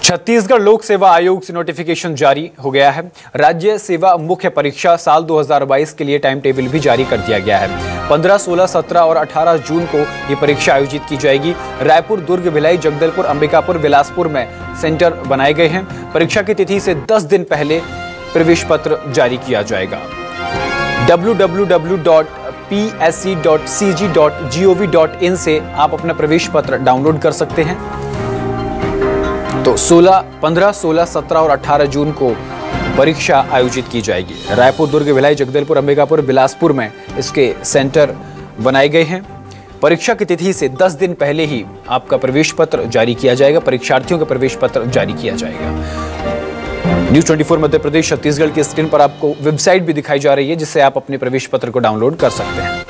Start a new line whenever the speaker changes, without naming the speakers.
छत्तीसगढ़ लोक सेवा आयोग से नोटिफिकेशन जारी हो गया है। राज्य सेवा मुख्य परीक्षा साल 2022 के लिए टाइम टेबल भी जारी कर दिया गया है। 15, 16, 17 और 18 जून को ये परीक्षा आयोजित की जाएगी। रायपुर, दुर्ग, भिलाई, जगदलपुर, अंबिकापुर, बिलासपुर में सेंटर बनाए गए हैं। परीक्षा की तिथि से 10 दिन पहले प्रवेश पत्र जारी किया जाएगा। www.psc.cg.gov.in से आप अपना प्रवेश पत्र डाउनलोड कर सकते हैं। तो 15, 16, 17 और 18 जून को परीक्षा आयोजित की जाएगी। रायपुर, दुर्ग, भिलाई, जगदलपुर, अंबिकापुर, बिलासपुर में इसके सेंटर बनाए गए हैं। परीक्षा की तिथि से 10 दिन पहले ही आपका प्रवेश पत्र जारी किया जाएगा। परीक्षार्थियों का प्रवेश पत्र जारी किया जाएगा। न्यूज़ 24 मध्य प्रदेश छत्तीसगढ़ की स्क्रीन पर आपको वेबसाइट भी दिखाई जा रही है, जिससे आप अपने प्रवेश पत्र को डाउनलोड कर सकते हैं।